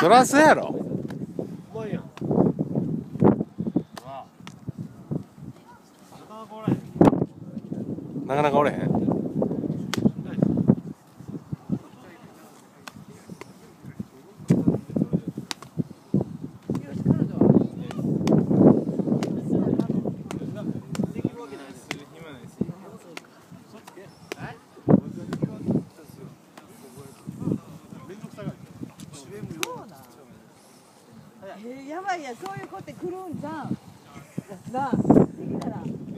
そらそうやろ。 うまいやん。 なかなかおれへん。 やばいや、そういう子って来るんじゃん。なあ、できたら。